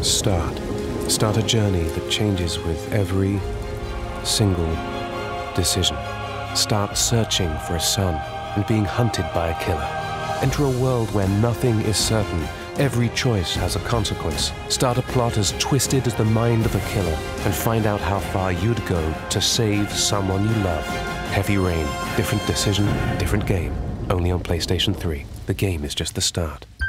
Start. Start a journey that changes with every single decision. Start searching for a son and being hunted by a killer. Enter a world where nothing is certain. Every choice has a consequence. Start a plot as twisted as the mind of a killer and find out how far you'd go to save someone you love. Heavy Rain. Different decision, different game. Only on PlayStation 3. The game is just the start.